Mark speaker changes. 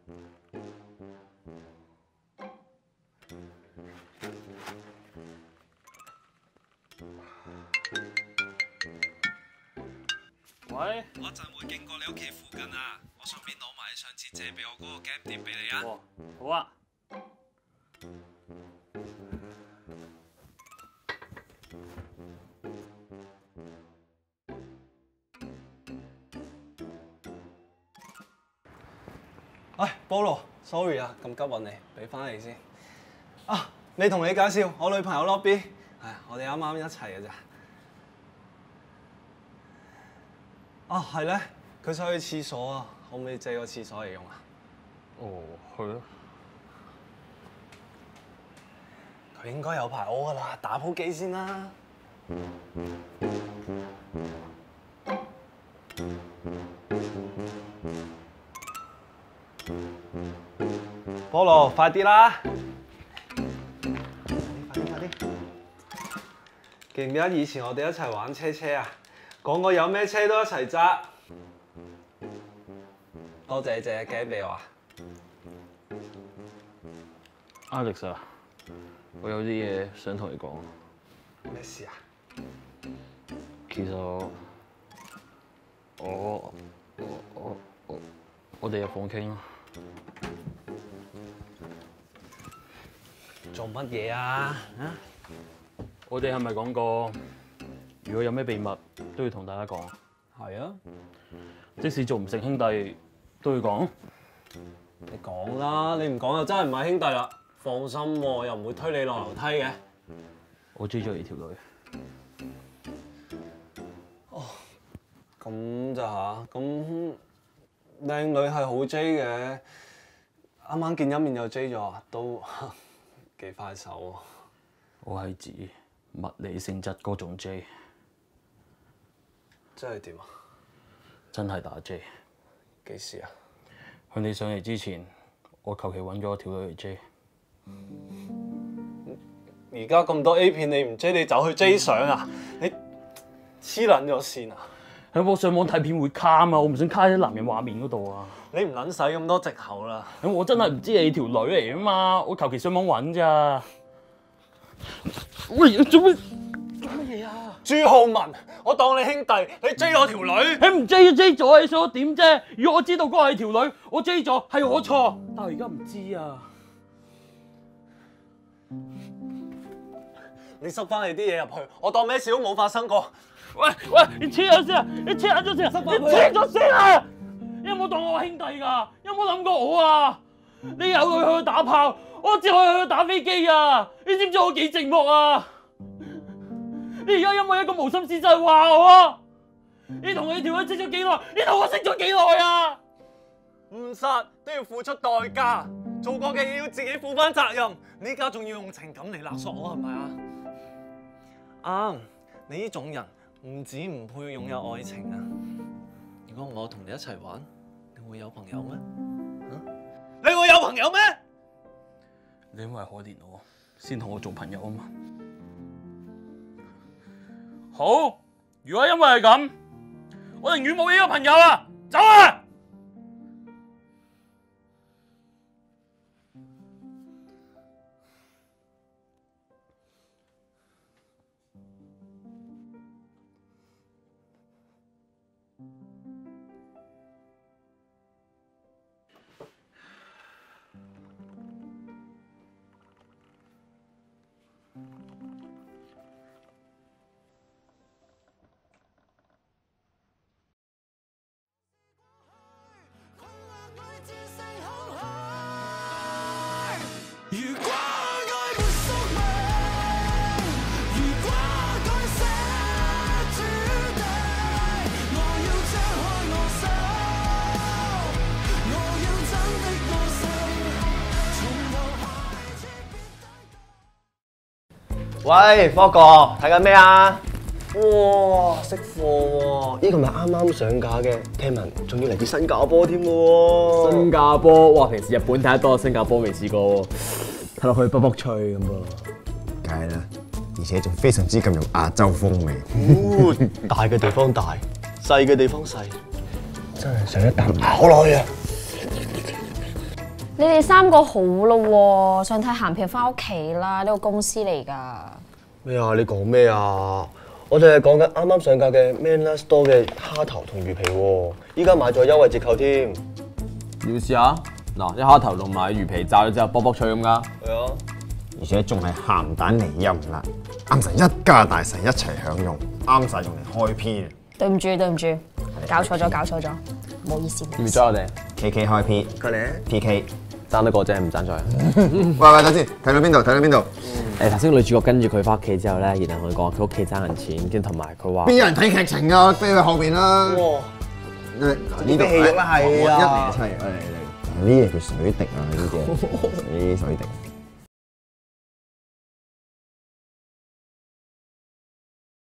Speaker 1: 喂，
Speaker 2: 我一陣會經過你屋企附近啊，我順便攞埋你上次借俾我嗰個 game 碟俾你啊。
Speaker 1: 哦，好啊。
Speaker 3: 唉，菠蘿 ，sorry 啊，咁急揾你，俾翻你先。啊，你同你介紹，我女朋友 Lobby， 係我哋啱啱一齊嘅咋。啊，係咧，佢想去廁所啊，可唔可以借個廁所嚟用啊？
Speaker 1: 哦，去咯。
Speaker 3: 佢應該有排屙噶啦，打鋪機先啦。菠蘿，快啲啦！快啲！記唔記得以前我哋一齊玩車車啊？講過有咩車都一齊揸。多謝你借嘅 game 俾我啊
Speaker 1: Alex 啊，我有啲嘢想同你講。
Speaker 3: 咩事啊？
Speaker 1: 其實我哋入房傾啦。
Speaker 3: 做乜嘢啊？
Speaker 1: 我哋係咪講過，如果有咩秘密都要同大家講？
Speaker 3: 係啊，
Speaker 1: 即使做唔成兄弟都要講。
Speaker 3: 你講啦，你唔講就真係唔係兄弟啦。放心喎，又唔會推你落樓梯嘅。
Speaker 1: 我追咗你條女。
Speaker 3: 哦，咁咋嚇？咁靚女係好追嘅，啱啱見一面就追咗，都幾快手喎。
Speaker 1: 我係指物理性質嗰種 J。
Speaker 3: 真係點啊？
Speaker 1: 真係打 J。
Speaker 3: 幾時啊？
Speaker 1: 向你上嚟之前，我求其揾咗條女嚟 J。
Speaker 3: 而家咁多 A 片，你唔追，你走去追相啊？你黐撚咗線啊？
Speaker 1: 喺我上網睇片會卡啊嘛，我唔想卡喺男人畫面嗰度啊。
Speaker 3: 你唔撚使咁多藉口啦。
Speaker 1: 我真係唔知你條女嚟啊嘛，我求其上網揾咋。喂，做乜嘢啊？
Speaker 3: 朱浩文，我當你兄弟，你追我條女，
Speaker 1: 你唔追就追咗，你想我點啫？如果我知道嗰個係條女，我追咗係我錯，但係而家唔知啊。
Speaker 3: 你塞翻你啲嘢入去，我當咩事都冇發生過。
Speaker 1: 喂，你黐咗先啊！你黐緊咗先啊！你黐咗先啊！你有冇當我兄弟㗎？有冇諗過我啊？你有佢去打炮，我只可以去打飛機啊！你知唔知我幾寂寞啊？你而家因為一個無心之失話我啊！你同你條女識咗幾耐？你同我識咗幾耐啊？
Speaker 3: 唔殺都要付出代價，做過嘅嘢要自己負翻責任。你而家仲要用情感嚟勒索我係咪啊？啱，你呢種人唔止唔配擁有愛情啊！如果我同你一齊玩，你會有朋友咩？你會有朋友咩？
Speaker 1: 你因為可憐我，先同我做朋友啊嘛。好，如果因為係咁，我寧願冇呢個朋友啊！走啊！
Speaker 4: 喂，科哥，睇緊咩啊？哇，識貨喎！呢個咪啱啱上架嘅，聽聞仲要嚟自新加坡添喎。
Speaker 5: 新加坡，哇！平時日本睇得多，新加坡未試過喎，睇落去卜卜脆咁噃。
Speaker 4: 梗係啦，而且仲非常之咁有亞洲風味。大嘅地方大，細嘅地方細，真係想一啖咬落去啊！
Speaker 6: 你哋3個好咯喎，想睇鹹片翻屋企啦，呢個公司嚟㗎。
Speaker 4: 咩啊？你講咩啊？我哋係講緊啱啱上架嘅 Manner Store 嘅蝦頭同魚皮喎，依家買咗優惠折扣添。
Speaker 5: 要試下？嗱，一蝦頭同埋魚皮炸咗之後，卜卜脆咁㗎。
Speaker 4: 係啊，
Speaker 7: 而且仲係鹹蛋嚟又唔辣，啱晒一家大細一齊享用，啱晒用嚟開 P。對唔住，
Speaker 6: 搞錯咗，唔好意思。
Speaker 5: 要唔要追我哋
Speaker 7: KK 開 P，
Speaker 4: 過嚟。
Speaker 7: PK。
Speaker 5: 爭得過啫，唔爭在。
Speaker 7: 喂，等先，睇到邊度？
Speaker 5: 誒頭先女主角跟住佢翻屋企之後咧，然後佢講佢屋企爭人錢，跟住同埋佢話
Speaker 7: 邊有人睇劇情啊？飛去後邊啦。
Speaker 4: 哇！
Speaker 7: 呢
Speaker 4: 啲戲肉啦係啊
Speaker 7: 一嚟就出嚟，嚟。呢嘢叫水滴啊！呢啲水滴。